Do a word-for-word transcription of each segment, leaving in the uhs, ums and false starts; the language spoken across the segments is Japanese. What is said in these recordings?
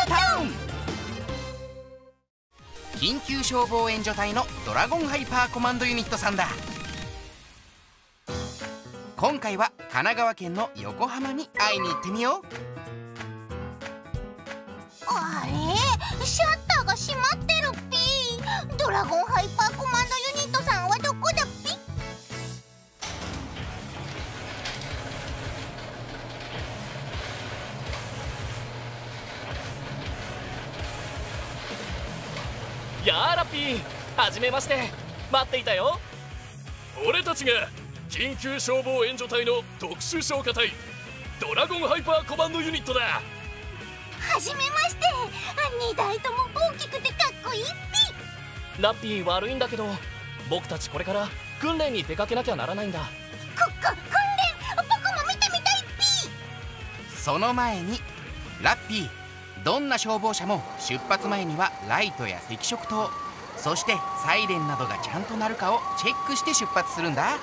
タウン。緊急消防援助隊のドラゴンハイパーコマンドユニットさんだ。今回は神奈川県の横浜に会いに行ってみよう。 あれ、シャッターが閉まってるっぴ。ドラゴンハイパーコマンドユニットさんはどこだっぴ。 やあラッピー、はじめまして。待っていたよ。 俺たちが緊急消防援助隊の特殊消火隊ドラゴンハイパーコマンドユニットだ。 はじめまして。にだいとも大きくてかっこいいっぴ。 ラッピー、悪いんだけど僕たちこれから訓練に出かけなきゃならないんだ。 ここ訓練、僕も見てみたいっぴ。 その前にラッピー、どんな消防車も出発前にはライトや赤色灯、そしてサイレンなどがちゃんと鳴るかをチェックして出発するんだ。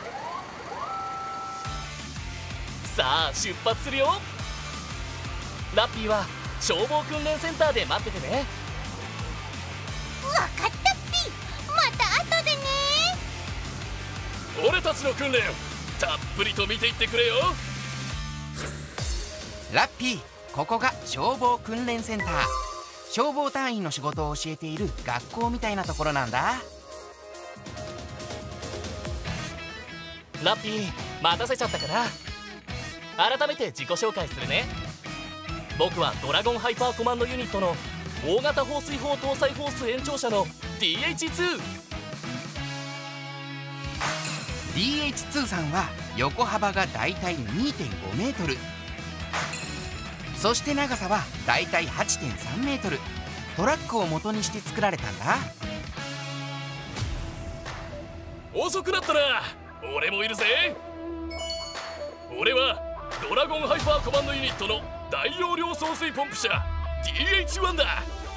さあ出発するよ。ラッピーは消防訓練センターで待っててね。 わかったっぴ。また後でね。 俺たちの訓練たっぷりと見ていってくれよ。 ラッピー、ここが消防訓練センター。消防隊員の仕事を教えている学校みたいなところなんだ。 ラッピー、待たせちゃったかな。改めて自己紹介するね。僕はドラゴンハイパーコマンドユニットの大型放水砲搭載ホース延長車の ディーエイチツー。 ディーエイチツー さんは横幅がだいたい にてんごメートル、そして長さはだいたい はちてんさんメートル。トラックを元にして作られたんだ。 遅くなったな。俺もいるぜ。俺はドラゴンハイパーコマンドユニットの大容量送水ポンプ車 ディーエイチワン だ。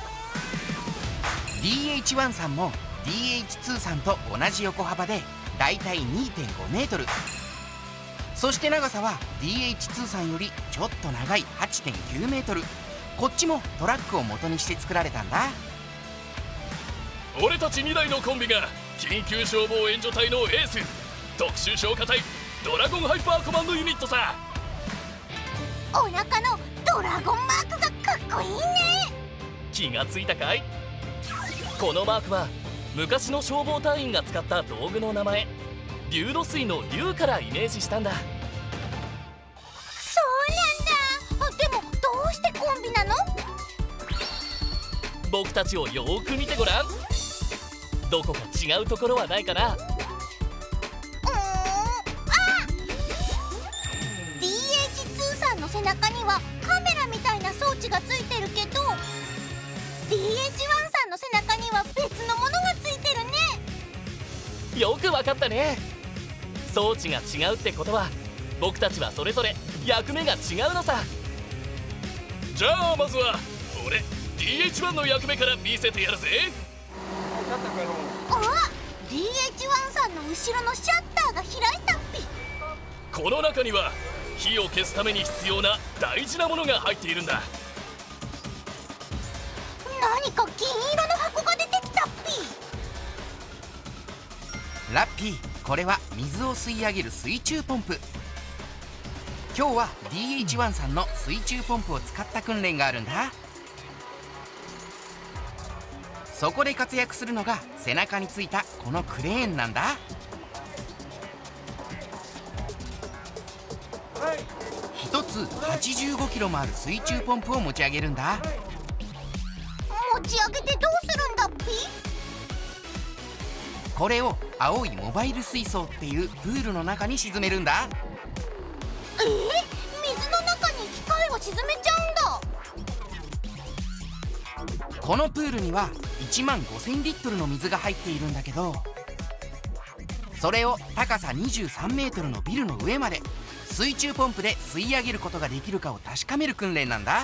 ディーエイチワン さんも ディーエイチツー さんと同じ横幅でだいたい にてんごメートル、そして長さは ディーエイチツー さんよりちょっと長い はちてんきゅうメートル。こっちもトラックを元にして作られたんだ。 俺たちにだいのコンビが緊急消防援助隊のエース特殊消火隊ドラゴンハイパーコマンドユニットさ。 お腹のドラゴンマークがかっこいいね。 気がついたかい？このマークは昔の消防隊員が使った道具の名前、流土水の流からイメージしたんだ。 そうなんだ。でもどうしてコンビなの？ 僕たちをよーく見てごらん。どこか違うところはないかな？ うーん、あ、ディーエイチツー さんの背中にはカメラみたいな装置がついてるけど、 ディーエイチワン さんの背中には別のものがついてるね。 よくわかったね。装置が違うってことは僕たちはそれぞれ役目が違うのさ。 じゃあまずは俺 ディーエイチワン の役目から見せてやるぜ。 あ、ディーエイチワン さんの後ろのシャッターが開いたっぴ。 この中には火を消すために必要な大事なものが入っているんだ。 何か銀色の箱が出てきたっぴ。 ラッピー、これは水を吸い上げる水中ポンプ。今日は ディーエイチワン さんの水中ポンプを使った訓練があるんだ。そこで活躍するのが背中についたこのクレーンなんだ。一つはちじゅうごキロもある水中ポンプを持ち上げるんだ。 持ち上げてどうするんだっぴ。 これを青いモバイル水槽っていうプールの中に沈めるんだ。 えー、水の中に機械を沈めちゃうんだ。 このプールにはいちまんごせんリットルの水が入っているんだけど、それを高さにじゅうさんメートルのビルの上まで水中ポンプで吸い上げることができるかを確かめる訓練なんだ。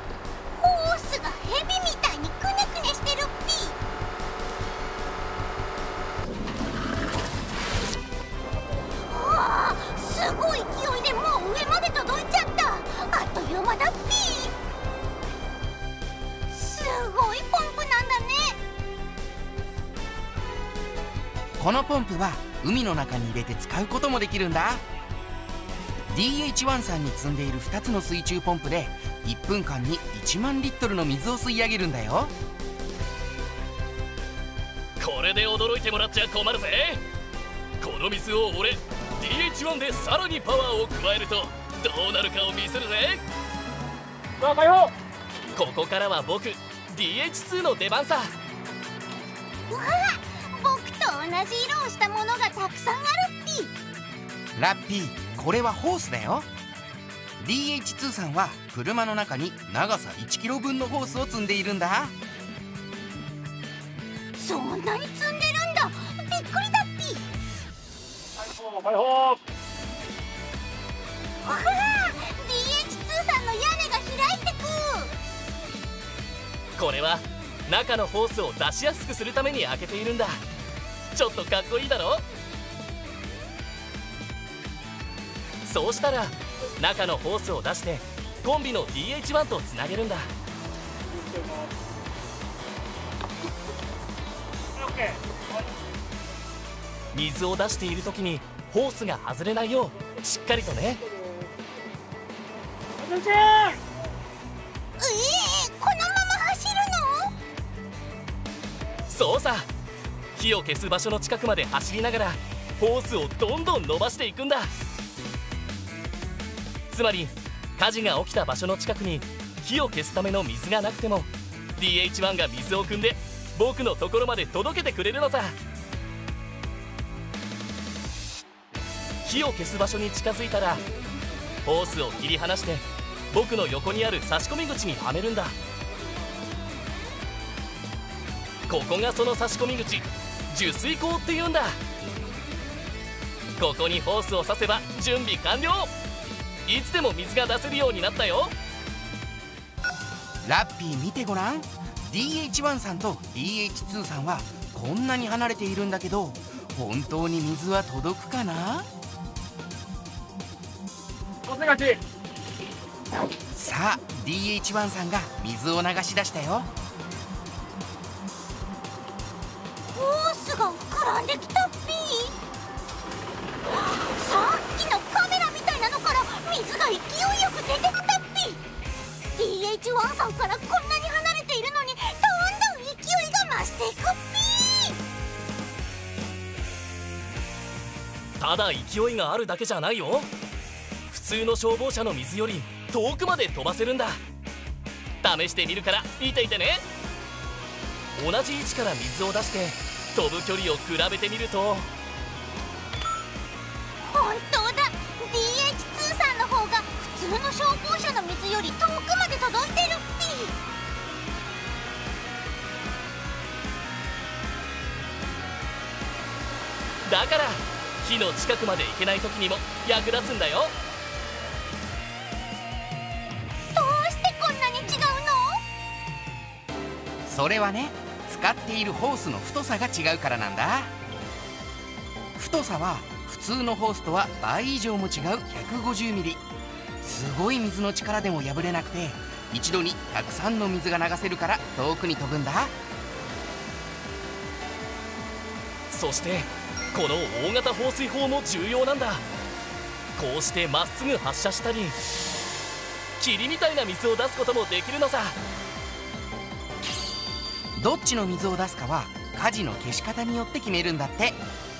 ホースがヘビみたいにくねくねしてるっぴ。 このポンプは海の中に入れて使うこともできるんだ。 ディーエイチワン さんに積んでいるふたつの水中ポンプでいっぷんかんにいちまんリットルの水を吸い上げるんだよ。 これで驚いてもらっちゃ困るぜ。この水を俺 ディーエイチワン でさらにパワーを加えるとどうなるかを見せるぜ。ここからは僕 ディーエイチツー の出番さ。 うわあ、僕と同じ色をしたものがたくさんあるっぴ。 ラッピー、これはホースだよ。 ディーエイチツー さんは車の中に長さいちキロぶんのホースを積んでいるんだ。 そんなに積んでるんだ。びっくりだっぴ。わあ、 ディーエイチツー さんの屋根が開いてく。 これは中のホースを出しやすくするために開けているんだ。ちょっとかっこいいだろ。そうしたら中のホースを出してコンビの ディーエイチワン とつなげるんだ。水を出している時にホースが外れないようしっかりとね。 ええー、このまま走るの？ そうさ、火を消す場所の近くまで走りながらホースをどんどん伸ばしていくんだ。つまり火事が起きた場所の近くに火を消すための水がなくても ディーエイチワン が水を汲んで僕のところまで届けてくれるのさ。火を消す場所に近づいたらホースを切り離して僕の横にある差し込み口にはめるんだ。ここがその差し込み口、受水口っていうんだ。ここにホースを刺せば準備完了。いつでも水が出せるようになったよ。 ラッピー見てごらん。 ディーエイチワン さんと ディーエイチツー さんはこんなに離れているんだけど本当に水は届くかな？さあ ディーエイチワン さんが水を流し出したよ。 ホースが膨らんできたっぴ。さっきのカメラみたいなのから水が勢いよく出てきたっぴ。 ディーエイチワン さんからこんなに離れているのにどんどん勢いが増していくっぴ。 ただ勢いがあるだけじゃないよ。普通の消防車の水より遠くまで飛ばせるんだ。試してみるから見ていてね。同じ位置から水を出して飛ぶ距離を比べてみると本当だ、 ディーエイチツー さんの方が普通の消防車の水より遠くまで届いてるっぴ。 だから火の近くまで行けない時にも役立つんだよ。 どうしてこんなに違うの？ それはね、使っているホースの太さが違うからなんだ。太さは普通のホースとは倍以上も違う ひゃくごじゅうミリ。すごい水の力でも破れなくて一度にたくさんの水が流せるから遠くに飛ぶんだ。 そしてこの大型放水砲も重要なんだ。こうしてまっすぐ発射したり霧みたいな水を出すこともできるのさ。 どっちの水を出すかは火事の消し方によって決めるんだって。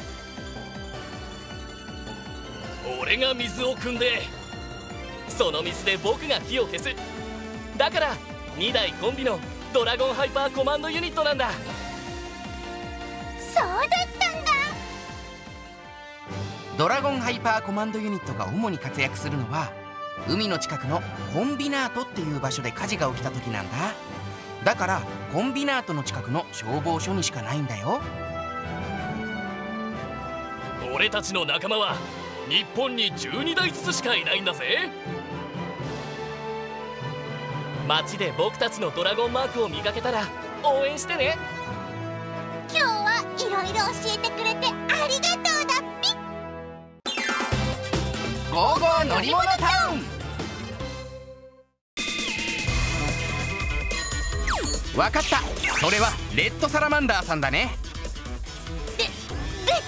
俺が水を汲んでその水で僕が火を消す。だからにだいコンビのドラゴンハイパーコマンドユニットなんだ。 そうだったんだ。 ドラゴンハイパーコマンドユニットが主に活躍するのは海の近くのコンビナートっていう場所で火事が起きた時なんだ。だからコンビナートの近くの消防署にしかないんだよ。 俺たちの仲間は日本にじゅうにだいずつしかいないんだぜ。 街で僕たちのドラゴンマークを見かけたら応援してね。 今日はいろいろ教えてくれてありがとうだっぴ。 ゴーゴー乗り物タウン。わかった、それはレッドサラマンダーさんだね。 レレッ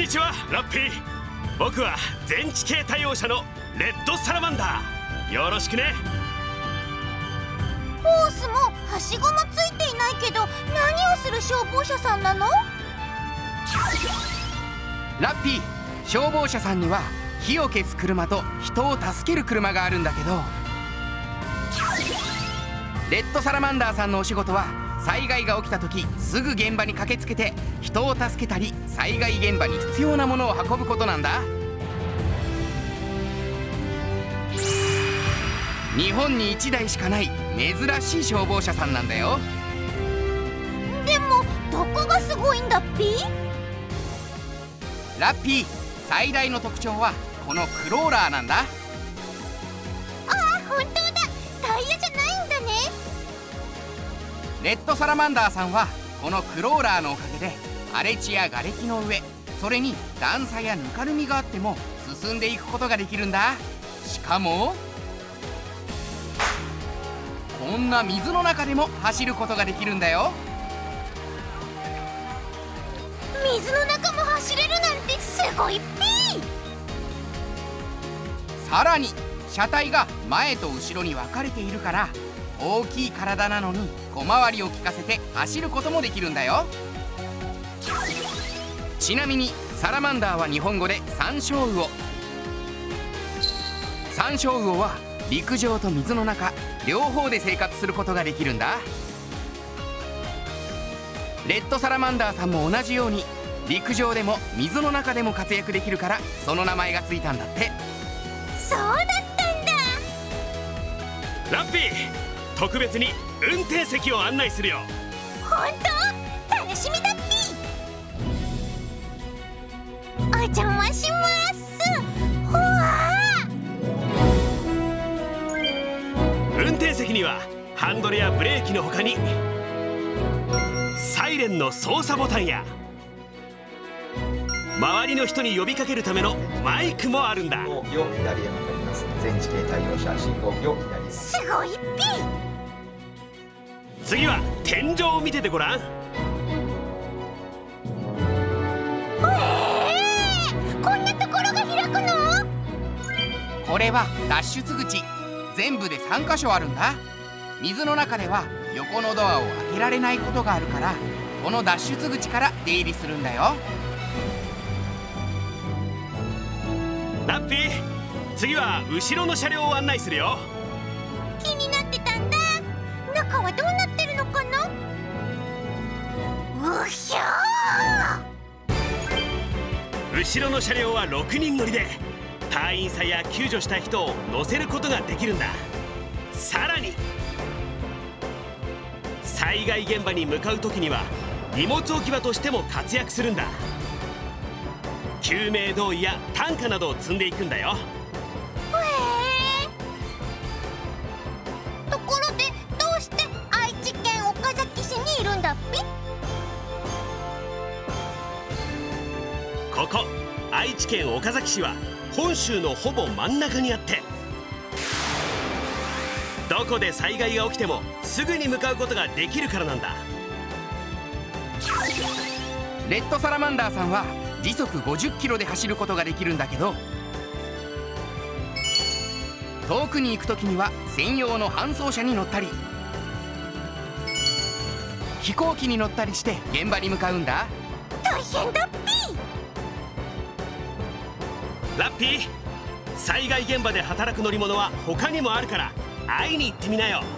にちはラッピー。僕は全地形対応者のレッドサラマンダー。よろしくね。 ホースもはしごもついていないけど、何をする消防車さんなの？ ラッピー、消防車さんには火を消す車と人を助ける車があるんだけど、レッドサラマンダーさんのお仕事は災害が起きた時すぐ現場に駆けつけて人を助けたり、災害現場に必要なものを運ぶことなんだ。日本にいちだいしかない珍しい消防車さんなんだよ。 でもどこがすごいんだっぴー？ ラッピー、最大の特徴はこのクローラーなんだ。 ああ、本当だ。タイヤじゃないんだね。 レッドサラマンダーさんはこのクローラーのおかげで荒れ地や瓦礫の上、それに段差やぬかるみがあっても進んでいくことができるんだ。しかもこんな水の中でも走ることができるんだよ。 水の中も走れるなんてすごいっぴー。 さらに車体が前と後ろに分かれているから、大きい体なのに小回りを利かせて走ることもできるんだよ。ちなみにサラマンダーは日本語でサンショウウオ。サンショウウオは陸上と水の中両方で生活することができるんだ。レッドサラマンダーさんも同じように陸上でも水の中でも活躍できるから、その名前がついたんだって。 そうだったんだ。 ラッピー、特別に運転席を案内するよ。 本当？楽しみだっぴー。お邪魔します。ほわー。運転席にはハンドルやブレーキの他にサイレンの操作ボタンや周りの人に呼びかけるためのマイクもあるんだ。 左へ向かいます。全地形対応車信号機を左へ。 すごいっぴー。 次は天井を見ててごらん。 えー、こんなところが開くの？ これは脱出口。全部でさんかしょあるんだ。水の中では横のドアを開けられないことがあるから、この脱出口から出入りするんだよ。 ラッピー、次は後ろの車両を案内するよ。 気になってたんだ。中はどうなってるのかな？うひゃー。後ろの車両はろくにん乗りで隊員さんや救助した人を乗せることができるんだ。さらに災害現場に向かう時には荷物置き場としても活躍するんだ。救命胴衣や担架などを積んでいくんだよ。 へえ。ところでどうして愛知県岡崎市にいるんだっぴ？ ここ愛知県岡崎市は本州のほぼ真ん中にあって、どこで災害が起きてもすぐに向かうことができるからなんだ。 レッドサラマンダーさんは時速ごじゅっキロで走ることができるんだけど、遠くに行く時には専用の搬送車に乗ったり飛行機に乗ったりして現場に向かうんだ。 大変だっぴー。 ラッピー、災害現場で働く乗り物は他にもあるから会いに行ってみなよ。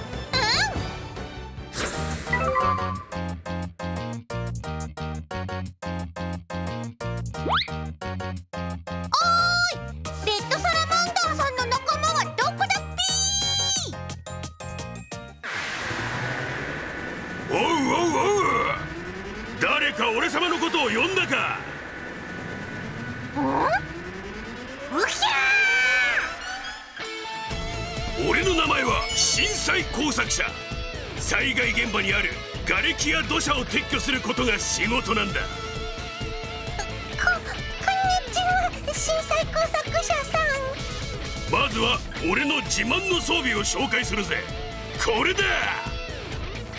レッドサラマンダーさんの仲間はどこだっぴー？ おうおうおう、誰か俺様のことを呼んだか？ うひゃー。俺の名前は震災工作車。災害現場にある瓦礫や土砂を撤去することが仕事なんだ。 こ、こんにちは、震災工作車さん。 まずは俺の自慢の装備を紹介するぜ。これだ。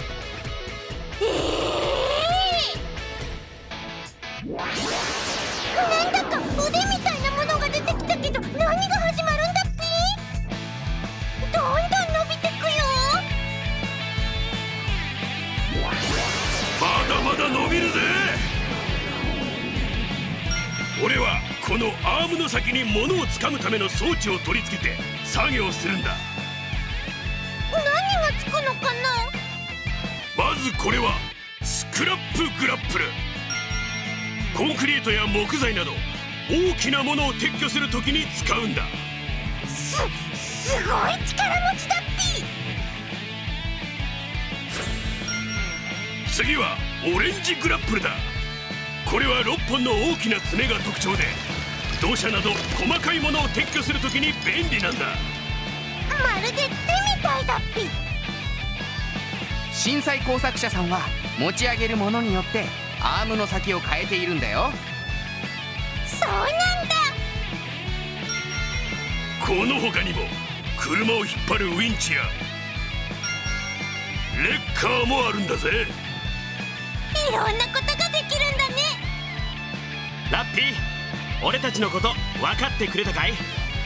えーなんだか腕みたいなものが出てきたけど、何が始まるんだっぴー。どんどん伸びてくよ。 まだまだ伸びるぜ。俺はこのアームの先に物を掴むための装置を取り付けて作業するんだ。 何がつくのかな。 まずこれはスクラップグラップル。コンクリートや木材など大きなものを撤去するときに使うんだ。 す、すごい力持ちだっぴ。 次はオレンジグラップルだ。これはろっぽんの大きな爪が特徴で、土砂など細かいものを撤去するときに便利なんだ。 まるで手みたいだっぴ。 震災工作者さんは持ち上げるものによってアームの先を変えているんだよ。 そうなんだ。 この他にも車を引っ張るウィンチやレッカーもあるんだぜ。 いろんなことができるんだね。 ラッピー、俺たちのこと分かってくれたかい？ うん、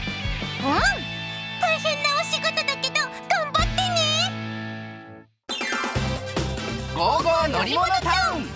大変なお仕事だけど頑張ってね。 ゴーゴー乗り物タウン。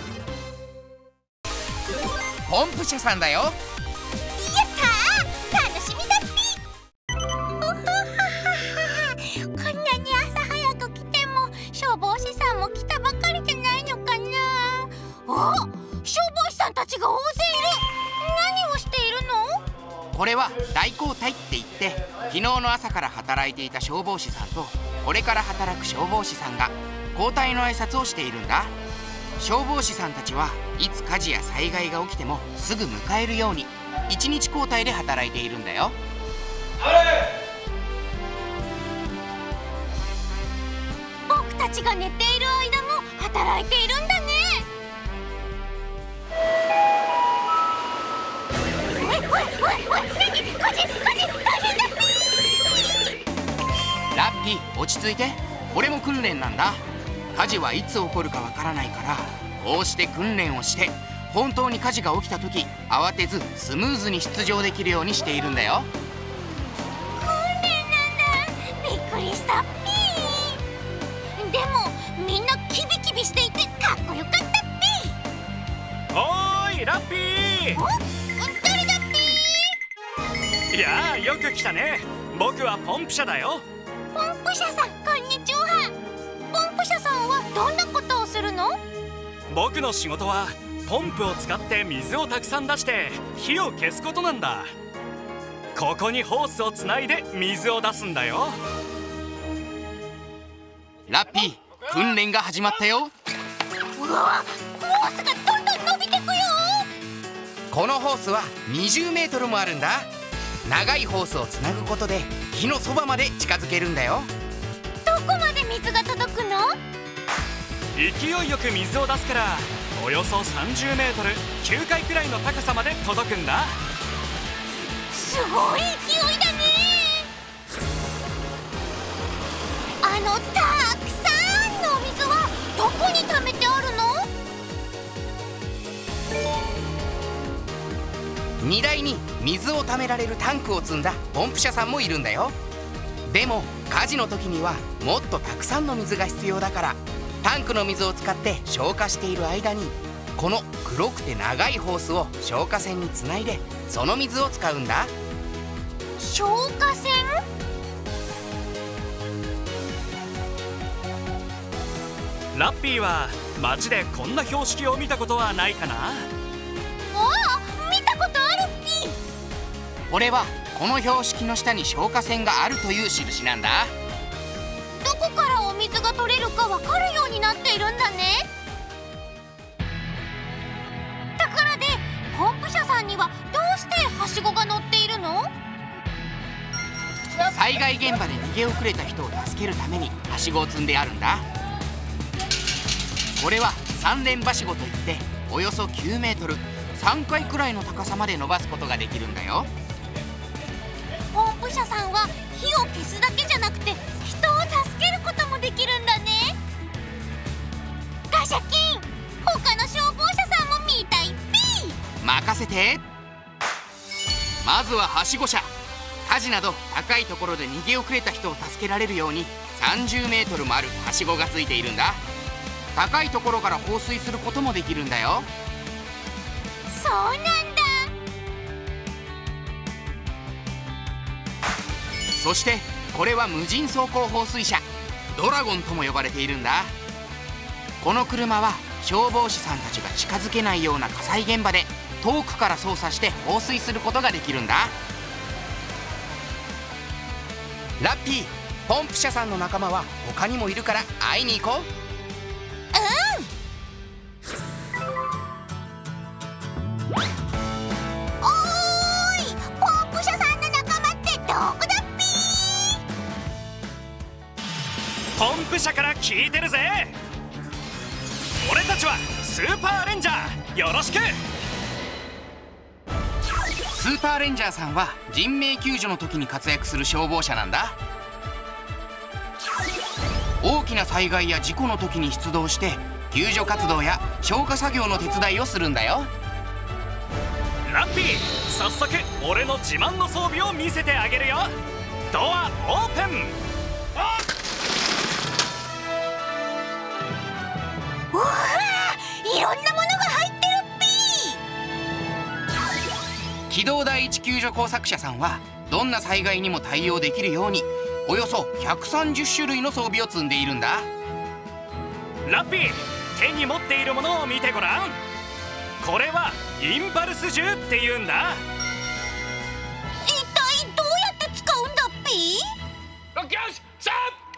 ポンプ車さんだよ。 やったー、楽しみだっぴ。うふははは。こんなに朝早く来ても消防士さんも来たばかりじゃないのかな。あ、消防士さんたちが大勢いる。何をしているの？ これは大交代って言って、昨日の朝から働いていた消防士さんとこれから働く消防士さんが交代の挨拶をしているんだ。消防士さんたちはいつ火事や災害が起きてもすぐ迎えるようにいちにち交代で働いているんだよ。 僕たちが寝ている間も働いているんだね。おいおいおいおい、何？火事火事大変だっぴ。 ラッピー、落ち着いて。これも訓練なんだ。火事はいつ起こるかわからないから、こうして訓練をして本当に火事が起きた時慌てずスムーズに出場できるようにしているんだよ。 訓練なんだ。びっくりしたっぴ。でもみんなキビキビしていてかっこよかったっぴ。 おーいラッピー。 お、誰だっぴ。 いやあ、よく来たね。僕はポンプ車だよ。 ポンプ車さん、こんにちは。ポンプ車さんはどんなことをするの？ 僕の仕事はポンプを使って水をたくさん出して火を消すことなんだ。ここにホースをつないで水を出すんだよ。 ラッピー、訓練が始まったよ。 うわ、ホースがどんどん伸びてくよ。 このホースはにじゅうメートルもあるんだ。長いホースをつなぐことで火のそばまで近づけるんだよ。 どこまで水が届くの？ 勢いよく水を出すからおよそさんじゅうメートル、きゅうかいくらいの高さまで届くんだ。 すごい勢いだね。あのたくさんのお水はどこに溜めてあるの？ 荷台に水をためられるタンクを積んだポンプ車さんもいるんだよ。でも火事の時にはもっとたくさんの水が必要だから、タンクの水を使って消火している間にこの黒くて長いホースを消火栓につないでその水を使うんだ。 消火栓？ ラッピーは街でこんな標識を見たことはないかな？ ああ、見たことあるっぴ。 これはこの標識の下に消火栓があるという印なんだ。 どこからお水が取れるかわかるようになっているんだね。ところでポンプ車さんにはどうしてはしごが乗っているの？ 災害現場で逃げ遅れた人を助けるためにはしごを積んであるんだ。これは三連はしごといって、およそきゅうメートル、さんかいくらいの高さまで伸ばすことができるんだよ。 ポンプ車さんは火を消すだけじゃなくて人を助けることもできるんだね。ガシャキン、他の消防車さんも見たいっぴ。 任せて。 て。まずははしご車。火事など高いところで逃げ遅れた人を助けられるようにさんじゅうメートルもあるはしごがついているんだ。高いところから放水することもできるんだよ。 そうなんだ。 そしてこれは無人走行放水車、ドラゴンとも呼ばれているんだ。この車は消防士さんたちが近づけないような火災現場で遠くから操作して放水することができるんだ。ラッピー、ポンプ車さんの仲間は他にもいるから会いに行こう。 おーい、ポンプ車さんの仲間ってどこだっぴー。 ポンプ車から聞いてるぜ。俺たちはスーパーレンジャー、よろしく。 スーパーレンジャーさんは人命救助の時に活躍する消防車なんだ。大きな災害や事故の時に出動して救助活動や消火作業の手伝いをするんだよ。 ラッピー、早速俺の自慢の装備を見せてあげるよ。ドアオープン。 うわー、いろんなものが入ってるっぴー。 機動第一救助工作車さんはどんな災害にも対応できるようにおよそひゃくさんじゅっしゅるいの装備を積んでいるんだ。 ラッピー、手に持っているものを見てごらん。これはインパルス銃っていうんだ。 一体どうやって使うんだっぴー。 よし、さ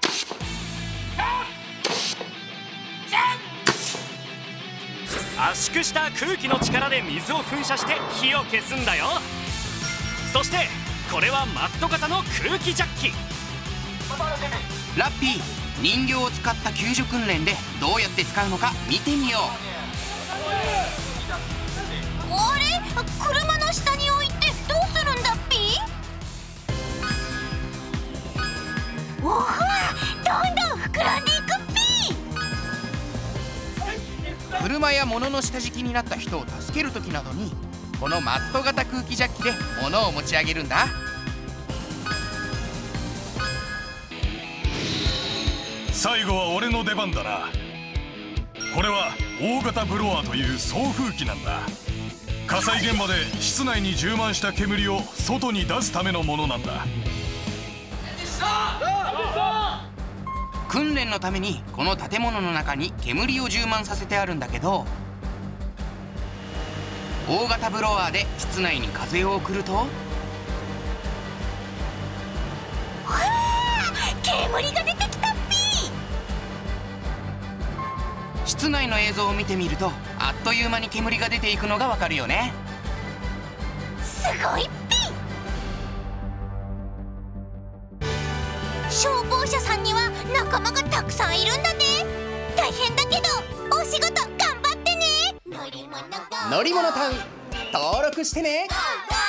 圧縮した空気の力で水を噴射して火を消すんだよ。そしてこれはマット型の空気ジャッキ。 ラッピー、人形を使った救助訓練でどうやって使うのか見てみよう。 あれ、車の下に置いてどうするんだっぴー。おわ、どんどん膨らんでいくっぴー。 車や物の下敷きになった人を助ける時などにこのマット型空気ジャッキで物を持ち上げるんだ。 最後は俺の出番だな。これは大型ブロワーという送風機なんだ。火災現場で室内に充満した煙を外に出すためのものなんだ。 訓練のためにこの建物の中に煙を充満させてあるんだけど、大型ブロワーで室内に風を送ると、 わあ、煙が出てきたっぴー。 室内の映像を見てみるとあっという間に煙が出ていくのがわかるよね。 すごいっぴ。消防車さんには仲間がたくさんいるんだね。大変だけどお仕事頑張ってね。乗り物が乗り物タウン登録してね。 ゴーゴー